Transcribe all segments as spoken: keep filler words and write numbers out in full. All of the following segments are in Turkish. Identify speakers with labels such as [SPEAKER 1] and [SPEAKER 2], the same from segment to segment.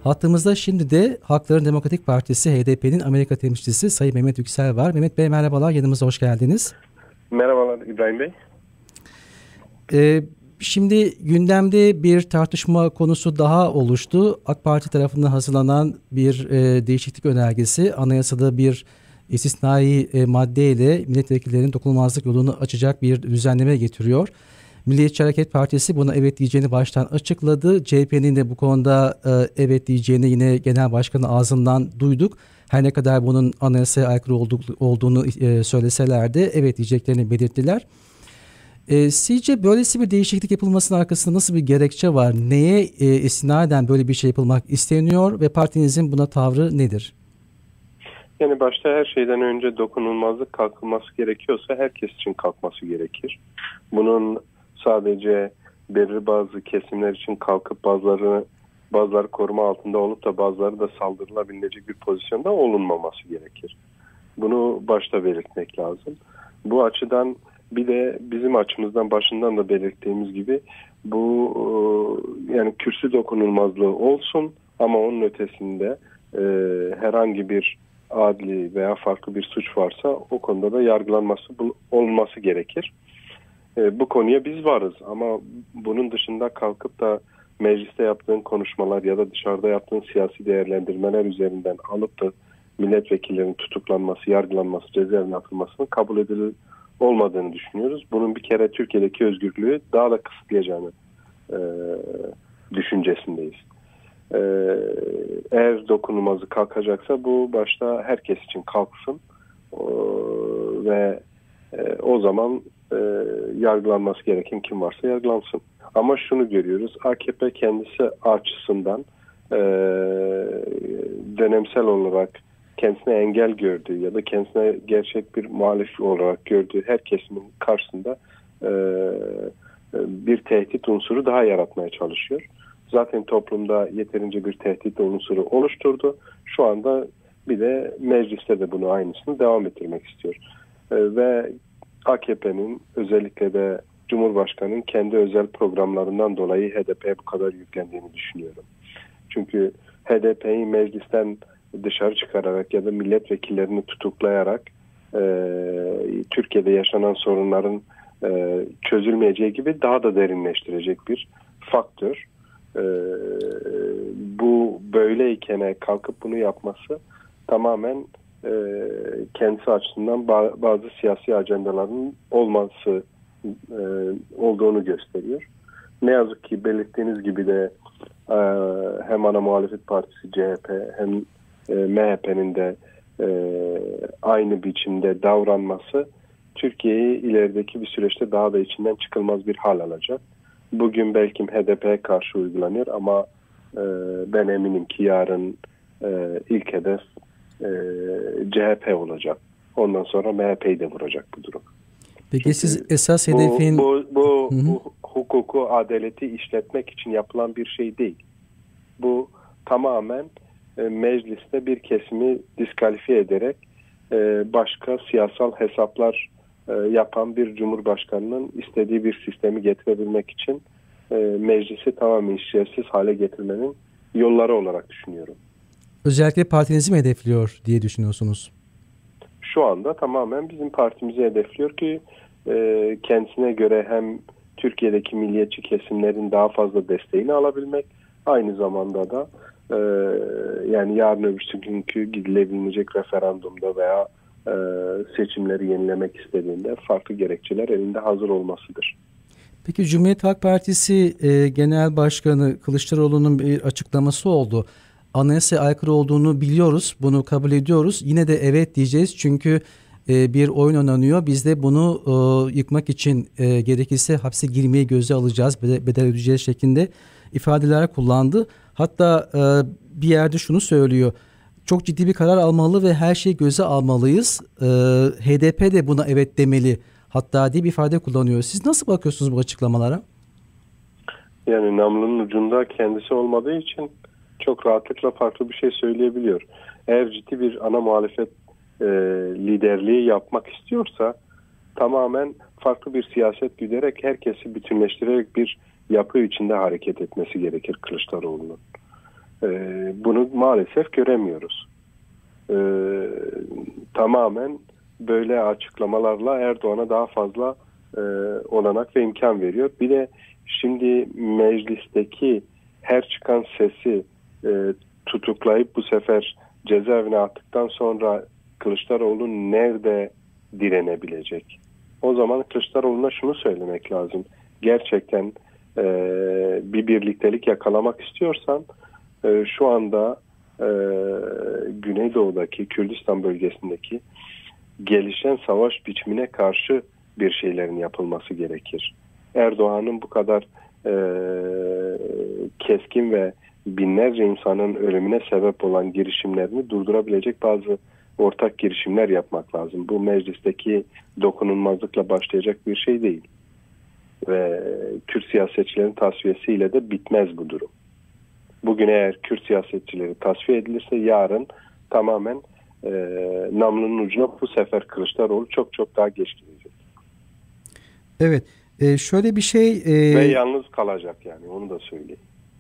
[SPEAKER 1] Hattımızda şimdi de Halkların Demokratik Partisi H D P'nin Amerika temsilcisi Sayın Mehmet Yüksel var. Mehmet Bey merhabalar, yanımıza hoş geldiniz.
[SPEAKER 2] Merhabalar İbrahim Bey.
[SPEAKER 1] Ee, şimdi gündemde bir tartışma konusu daha oluştu. AK Parti tarafından hazırlanan bir e, değişiklik önergesi anayasada bir istisnai e, maddeyle milletvekillerinin dokunulmazlık yolunu açacak bir düzenleme getiriyor. Milliyetçi Hareket Partisi buna evet diyeceğini baştan açıkladı. C H P'nin de bu konuda e, evet diyeceğini yine genel başkanın ağzından duyduk. Her ne kadar bunun anayasaya aykırı olduk, olduğunu e, söyleseler de evet diyeceklerini belirttiler. E, sizce böylesi bir değişiklik yapılmasının arkasında nasıl bir gerekçe var? Neye e, istinaden böyle bir şey yapılmak isteniyor ve partinizin buna tavrı nedir?
[SPEAKER 2] Yani başta her şeyden önce dokunulmazlık kalkılması gerekiyorsa herkes için kalkması gerekir. Bunun sadece belirli bazı kesimler için kalkıp bazıları bazıları koruma altında olup da bazıları da saldırılabilecek bir pozisyonda olunmaması gerekir. Bunu başta belirtmek lazım. Bu açıdan bir de bizim açımızdan başından da belirttiğimiz gibi bu yani kürsü dokunulmazlığı olsun ama onun ötesinde e, herhangi bir adli veya farklı bir suç varsa o konuda da yargılanması olması gerekir. E, bu konuya biz varız ama bunun dışında kalkıp da mecliste yaptığın konuşmalar ya da dışarıda yaptığın siyasi değerlendirmeler üzerinden alıp da milletvekillerinin tutuklanması, yargılanması, cezaevine atılmasının kabul edilir olmadığını düşünüyoruz. Bunun bir kere Türkiye'deki özgürlüğü daha da kısıtlayacağını e, düşüncesindeyiz. E, eğer dokunulmazlık kalkacaksa bu başta herkes için kalksın e, ve e, o zaman e, yargılanması gereken kim varsa yargılansın. Ama şunu görüyoruz, A K P kendisi açısından e, dönemsel olarak kendisine engel gördüğü ya da kendisine gerçek bir muhalif olarak gördüğü her kesimin karşısında e, bir tehdit unsuru daha yaratmaya çalışıyor. Zaten toplumda yeterince bir tehdit unsuru oluşturdu. Şu anda bir de mecliste de bunu aynısını devam ettirmek istiyor. E, ve A K P'nin özellikle de Cumhurbaşkanı'nın kendi özel programlarından dolayı H D P'ye bu kadar yüklendiğini düşünüyorum. Çünkü H D P'yi meclisten dışarı çıkararak ya da milletvekillerini tutuklayarak e, Türkiye'de yaşanan sorunların e, çözülmeyeceği gibi daha da derinleştirecek bir faktör. E, bu böyleyken kalkıp bunu yapması tamamen e, kendisi açısından bazı siyasi ajandaların olması e, olduğunu gösteriyor. Ne yazık ki belirttiğiniz gibi de e, hem ana muhalefet partisi C H P hem e, M H P'nin de e, aynı biçimde davranması Türkiye'yi ilerideki bir süreçte daha da içinden çıkılmaz bir hal alacak. Bugün belki H D P'ye karşı uygulanıyor ama e, ben eminim ki yarın e, ilk hedef e, C H P olacak. Ondan sonra M H P'yi de vuracak bu durum.
[SPEAKER 1] Peki
[SPEAKER 2] Çünkü
[SPEAKER 1] siz esas hedefin...
[SPEAKER 2] Bu, bu, bu, bu hukuku, adaleti işletmek için yapılan bir şey değil. Bu tamamen e, mecliste bir kesimi diskalifiye ederek e, başka siyasal hesaplar e, yapan bir cumhurbaşkanının istediği bir sistemi getirebilmek için e, meclisi tamamen işlevsiz hale getirmenin yolları olarak düşünüyorum.
[SPEAKER 1] Özellikle partinizi mi hedefliyor diye düşünüyorsunuz?
[SPEAKER 2] Şu anda tamamen bizim partimizi hedefliyor ki e, kendisine göre hem Türkiye'deki milliyetçi kesimlerin daha fazla desteğini alabilmek, aynı zamanda da e, yani yarın öbürsü günkü gidilebilecek referandumda veya e, seçimleri yenilemek istediğinde farklı gerekçeler elinde hazır olmasıdır.
[SPEAKER 1] Peki Cumhuriyet Halk Partisi e, Genel Başkanı Kılıçdaroğlu'nun bir açıklaması oldu. Anayasaya aykırı olduğunu biliyoruz, bunu kabul ediyoruz. Yine de evet diyeceğiz çünkü e, bir oyun oynanıyor. Biz de bunu e, yıkmak için e, gerekirse hapse girmeyi göze alacağız, bedel, bedel ödeyeceğiz şeklinde ifadeler kullandı. Hatta e, bir yerde şunu söylüyor. Çok ciddi bir karar almalı ve her şeyi göze almalıyız. E, H D P de buna evet demeli. Hatta diye bir ifade kullanıyor. Siz nasıl bakıyorsunuz bu açıklamalara?
[SPEAKER 2] Yani namlunun ucunda kendisi olmadığı için çok rahatlıkla farklı bir şey söyleyebiliyor. Eğer ciddi bir ana muhalefet e, liderliği yapmak istiyorsa tamamen farklı bir siyaset güderek herkesi bütünleştirerek bir yapı içinde hareket etmesi gerekir Kılıçdaroğlu'nun. E, bunu maalesef göremiyoruz. E, tamamen böyle açıklamalarla Erdoğan'a daha fazla e, olanak ve imkan veriyor. Bir de şimdi meclisteki her çıkan sesi e, tutuklayıp bu sefer cezaevine attıktan sonra Kılıçdaroğlu nerede direnebilecek? O zaman Kılıçdaroğlu'na şunu söylemek lazım. Gerçekten e, bir birliktelik yakalamak istiyorsan e, şu anda e, Güneydoğu'daki, Kürdistan bölgesindeki gelişen savaş biçimine karşı bir şeylerin yapılması gerekir. Erdoğan'ın bu kadar e, keskin ve binlerce insanın ölümüne sebep olan girişimlerini durdurabilecek bazı ortak girişimler yapmak lazım. Bu meclisteki dokunulmazlıkla başlayacak bir şey değil. Ve Kürt siyasetçilerin tasfiyesiyle de bitmez bu durum. Bugün eğer Kürt siyasetçileri tasfiye edilirse yarın tamamen e, namlunun ucuna bu sefer Kılıçdaroğlu çok çok daha geç gidecek.
[SPEAKER 1] Evet. E, şöyle bir şey... E,
[SPEAKER 2] Ve yalnız kalacak yani, onu da söyleyeyim.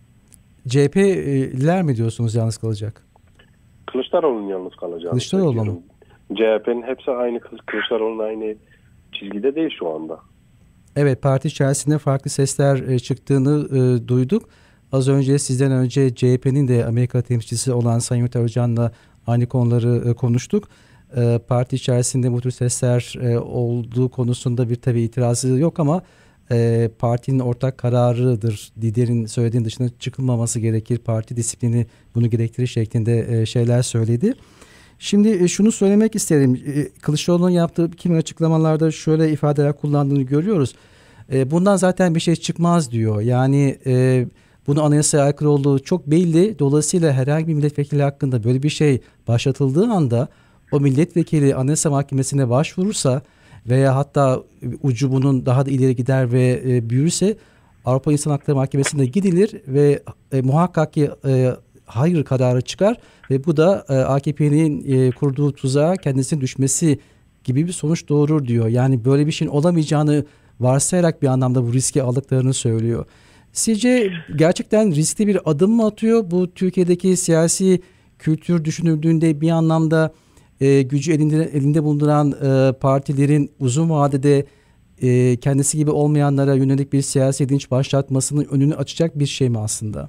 [SPEAKER 1] C H P'ler mi diyorsunuz yalnız kalacak?
[SPEAKER 2] Kılıçdaroğlu'nun yalnız kalacağını
[SPEAKER 1] Kılıçdaroğlu
[SPEAKER 2] söylüyorum.
[SPEAKER 1] mu?
[SPEAKER 2] C H P'nin hepsi aynı, Kılıçdaroğlu'nun aynı çizgide değil şu anda.
[SPEAKER 1] Evet, parti içerisinde farklı sesler e, çıktığını e, duyduk. Az önce sizden önce C H P'nin de Amerika temsilcisi olan Sayın Ümit Arıcan'la aynı konuları e, konuştuk. E, parti içerisinde bu tür sesler e, olduğu konusunda bir tabii itirazı yok ama e, partinin ortak kararıdır. Liderin söylediğinin dışına çıkılmaması gerekir. Parti disiplini bunu gerektirir şeklinde e, şeyler söyledi. Şimdi e, şunu söylemek isterim. E, Kılıçdaroğlu'nun yaptığı kimi açıklamalarda şöyle ifadeler kullandığını görüyoruz. E, bundan zaten bir şey çıkmaz diyor. Yani e, bunu anayasaya aykırı olduğu çok belli. Dolayısıyla herhangi bir milletvekili hakkında böyle bir şey başlatıldığı anda o milletvekili Anayasa Mahkemesi'ne başvurursa veya hatta ucu bunun daha da ileri gider ve e, büyürse Avrupa İnsan Hakları Mahkemesi'ne gidilir ve e, muhakkak ki e, hayır kararı çıkar ve bu da e, A K P'nin e, kurduğu tuzağa kendisinin düşmesi gibi bir sonuç doğurur diyor. Yani böyle bir şeyin olamayacağını varsayarak bir anlamda bu riski aldıklarını söylüyor. Sizce gerçekten riskli bir adım mı atıyor? Bu Türkiye'deki siyasi kültür düşünüldüğünde bir anlamda e, gücü elinde, elinde bulunduran e, partilerin uzun vadede e, kendisi gibi olmayanlara yönelik bir siyasi linç başlatmasının önünü açacak bir şey mi aslında?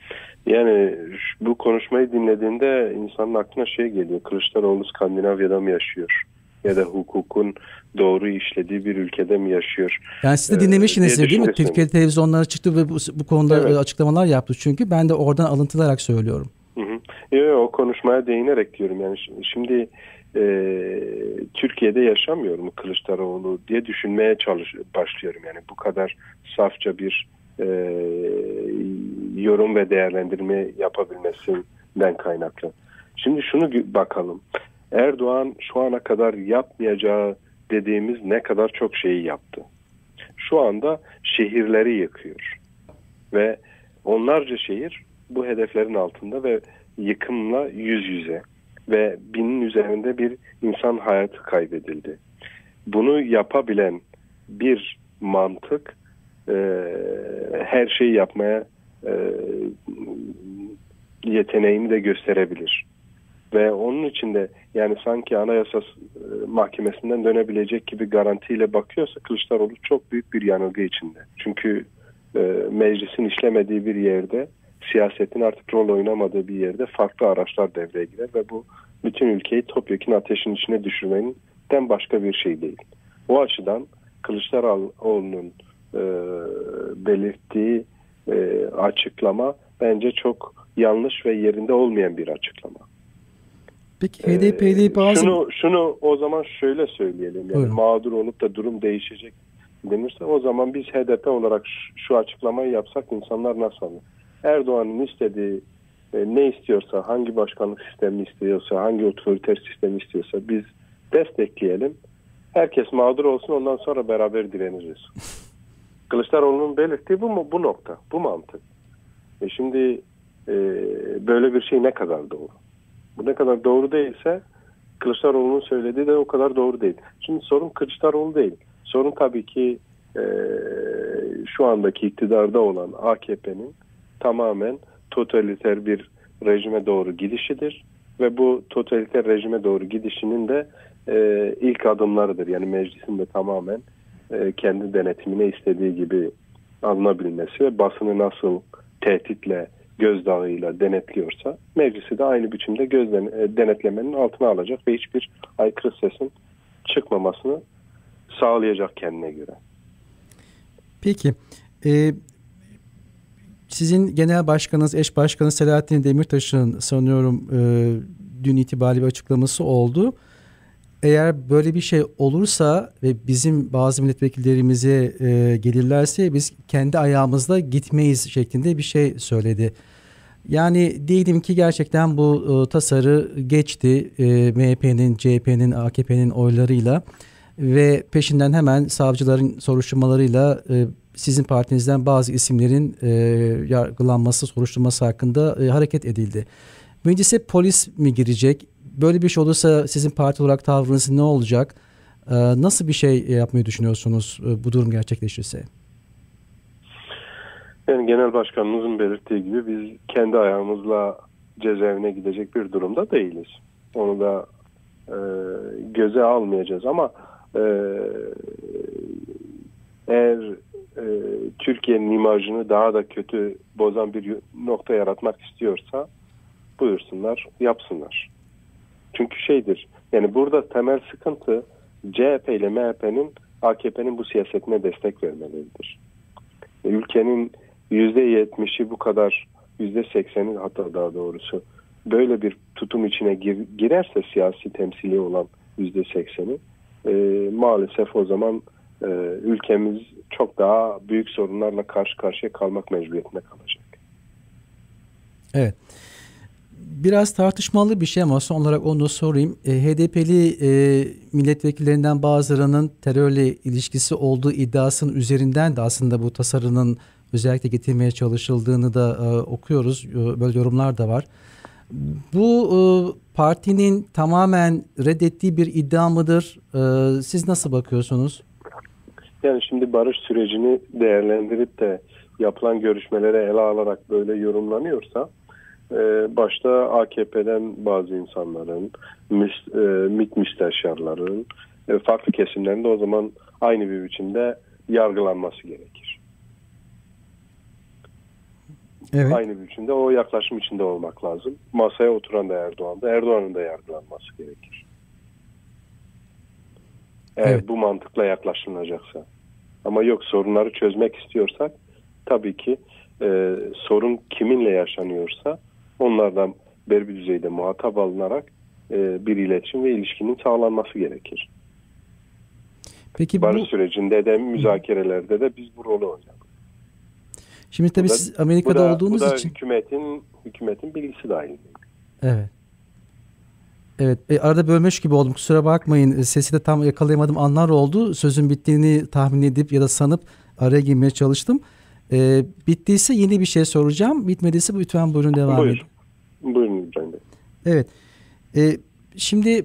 [SPEAKER 2] Yani bu konuşmayı dinlediğinde insanın aklına şey geliyor. Kılıçdaroğlu Skandinavya'da mı yaşıyor? Ya da hukukun doğru işlediği bir ülkede mi yaşıyor?
[SPEAKER 1] Yani siz de dinlemişsiniz ee, değil mi? Türkiye televizyonlara çıktı ve bu, bu konuda evet. açıklamalar yaptı. Çünkü ben de oradan alıntılarak söylüyorum.
[SPEAKER 2] Hı hı. Yo, o konuşmaya değinerek diyorum. Yani şimdi e, Türkiye'de yaşamıyor mu Kılıçdaroğlu diye düşünmeye çalış başlıyorum. Yani bu kadar safça bir e, yorum ve değerlendirme yapabilmesinden kaynaklı. Şimdi şunu bakalım. Erdoğan şu ana kadar yapmayacağı dediğimiz ne kadar çok şeyi yaptı. Şu anda şehirleri yıkıyor. Ve onlarca şehir bu hedeflerin altında ve yıkımla yüz yüze. Ve binin üzerinde bir insan hayatı kaybedildi. Bunu yapabilen bir mantık e, her şeyi yapmaya e, yeteneğini de gösterebilir. Ve onun için de yani sanki Anayasa Mahkemesi'nden dönebilecek gibi garantiyle bakıyorsa Kılıçdaroğlu çok büyük bir yanılgı içinde. Çünkü e, meclisin işlemediği bir yerde, siyasetin artık rol oynamadığı bir yerde farklı araçlar devreye girer ve bu bütün ülkeyi topyekun ateşin içine düşürmekten başka bir şey değil. O açıdan Kılıçdaroğlu'nun e, belirttiği e, açıklama bence çok yanlış ve yerinde olmayan bir açıklama.
[SPEAKER 1] Peki H D P'li bazı...
[SPEAKER 2] Şunu, şunu o zaman şöyle söyleyelim. Yani
[SPEAKER 1] Buyurun.
[SPEAKER 2] mağdur olup da durum değişecek denirse o zaman biz H D P olarak şu açıklamayı yapsak insanlar nasıl anlar? Erdoğan'ın istediği ne istiyorsa, hangi başkanlık sistemi istiyorsa, hangi otoriter sistemi istiyorsa biz destekleyelim. Herkes mağdur olsun, ondan sonra beraber direniriz. Kılıçdaroğlu'nun belirttiği bu mu? Bu nokta, bu mantık. E şimdi e, böyle bir şey ne kadar doğru? Bu ne kadar doğru değilse Kılıçdaroğlu'nun söylediği de o kadar doğru değil. Şimdi sorun Kılıçdaroğlu değil. Sorun tabii ki e, şu andaki iktidarda olan A K P'nin tamamen totaliter bir rejime doğru gidişidir ve bu totaliter rejime doğru gidişinin de e, ilk adımlarıdır. Yani meclisin de tamamen e, kendi denetimine istediği gibi alınabilmesi ve basını nasıl tehditle, gözdağıyla denetliyorsa meclisi de aynı biçimde gözden, e, denetlemenin altına alacak ve hiçbir aykırı sesin çıkmamasını sağlayacak kendine göre.
[SPEAKER 1] Peki, e, sizin genel başkanınız, eş başkanı Selahattin Demirtaş'ın sanıyorum e, dün itibariyle bir açıklaması oldu. Eğer böyle bir şey olursa ve bizim bazı milletvekillerimize e, gelirlerse biz kendi ayağımızla gitmeyiz şeklinde bir şey söyledi. Yani diyelim ki gerçekten bu e, tasarı geçti e, M H P'nin, C H P'nin, A K P'nin oylarıyla ve peşinden hemen savcıların soruşturmalarıyla e, sizin partinizden bazı isimlerin e, yargılanması, soruşturması hakkında e, hareket edildi. Meclise polis mi girecek? Böyle bir şey olursa sizin parti olarak tavrınız ne olacak? E, nasıl bir şey yapmayı düşünüyorsunuz e, bu durum gerçekleşirse?
[SPEAKER 2] Yani genel başkanımızın belirttiği gibi biz kendi ayağımızla cezaevine gidecek bir durumda değiliz. Onu da e, göze almayacağız ama e, eğer e, Türkiye'nin imajını daha da kötü bozan bir nokta yaratmak istiyorsa buyursunlar, yapsınlar. Çünkü şeydir, yani burada temel sıkıntı C H P ile M H P'nin A K P'nin bu siyasetine destek vermeleridir. Ülkenin yüzde yetmişi bu kadar, yüzde sekseni hatta daha doğrusu böyle bir tutum içine gir, girerse siyasi temsili olan yüzde sekseni e, maalesef o zaman e, ülkemiz çok daha büyük sorunlarla karşı karşıya kalmak mecburiyetinde kalacak.
[SPEAKER 1] Evet. Biraz tartışmalı bir şey ama son olarak onu da sorayım. E, H D P'li e, milletvekillerinden bazılarının terörle ilişkisi olduğu iddiasının üzerinden de aslında bu tasarının özellikle getirmeye çalışıldığını da e, okuyoruz. E, böyle yorumlar da var. Bu e, partinin tamamen reddettiği bir iddia mıdır? E, siz nasıl bakıyorsunuz?
[SPEAKER 2] Yani şimdi barış sürecini değerlendirip de yapılan görüşmelere ele alarak böyle yorumlanıyorsa başta A K P'den bazı insanların, MİT müsteşarların, farklı kesimlerin de o zaman aynı bir biçimde yargılanması gerekir.
[SPEAKER 1] Evet.
[SPEAKER 2] Aynı bir biçimde o yaklaşım içinde olmak lazım. Masaya oturan da Erdoğan'da, Erdoğan'ın da yargılanması gerekir. Eğer evet. bu mantıkla yaklaşılacaksa. Ama yok, sorunları çözmek istiyorsak tabii ki e, sorun kiminle yaşanıyorsa onlardan belli bir düzeyde muhatap alınarak e, bir iletişim ve ilişkinin sağlanması gerekir.
[SPEAKER 1] Peki
[SPEAKER 2] barış
[SPEAKER 1] bu...
[SPEAKER 2] sürecinde de müzakerelerde de biz bu rolü oynadık.
[SPEAKER 1] Şimdi tabii
[SPEAKER 2] da,
[SPEAKER 1] siz Amerika'da
[SPEAKER 2] bu da,
[SPEAKER 1] olduğunuz
[SPEAKER 2] bu da
[SPEAKER 1] için
[SPEAKER 2] hükümetin hükümetin bilgisi dahil.
[SPEAKER 1] Evet. Evet. E, arada bölmüş gibi oldum. Kusura bakmayın. Sesi de tam yakalayamadım. Anlar oldu. Sözün bittiğini tahmin edip ya da sanıp araya girmeye çalıştım. E, bittiyse yeni bir şey soracağım. Bitmediyse lütfen buyurun devam
[SPEAKER 2] Buyur.
[SPEAKER 1] edin.
[SPEAKER 2] Buyurun İbrahim Bey.
[SPEAKER 1] Evet. E, şimdi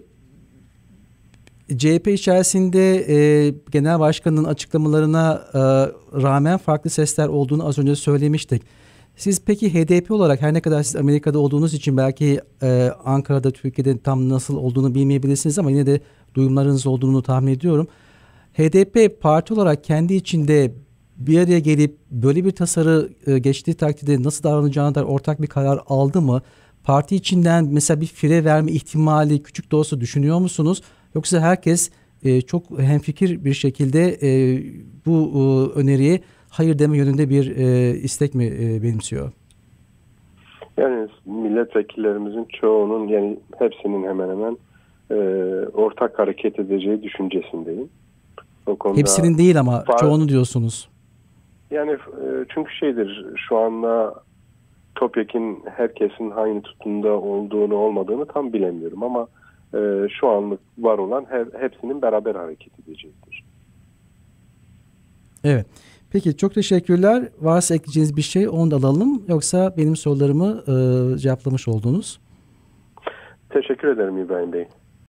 [SPEAKER 1] C H P içerisinde e, genel başkanın açıklamalarına e, rağmen farklı sesler olduğunu az önce söylemiştik. Siz peki H D P olarak, her ne kadar siz Amerika'da olduğunuz için belki e, Ankara'da, Türkiye'de tam nasıl olduğunu bilmeyebilirsiniz ama yine de duyumlarınız olduğunu tahmin ediyorum. H D P parti olarak kendi içinde bir araya gelip böyle bir tasarı e, geçtiği takdirde nasıl davranacağına dair ortak bir karar aldı mı? Parti içinden mesela bir fire verme ihtimali küçük de olsa düşünüyor musunuz? Yoksa herkes e, çok hemfikir bir şekilde e, bu e, öneriye hayır deme yönünde bir e, istek mi e, benimsiyor?
[SPEAKER 2] Yani milletvekillerimizin çoğunun, yani hepsinin hemen hemen e, ortak hareket edeceği düşüncesindeyim. O konuda
[SPEAKER 1] hepsinin değil ama
[SPEAKER 2] far...
[SPEAKER 1] çoğunu diyorsunuz.
[SPEAKER 2] Yani e, çünkü şeydir, şu anda topyekün herkesin aynı tutumda olduğunu olmadığını tam bilemiyorum ama e, şu anlık var olan her, hepsinin beraber hareket edecektir.
[SPEAKER 1] Evet. Peki, çok teşekkürler. Varsa ekleyeceğiniz bir şey onu da alalım. Yoksa benim sorularımı e, cevaplamış oldunuz.
[SPEAKER 2] Teşekkür ederim İbrahim Bey.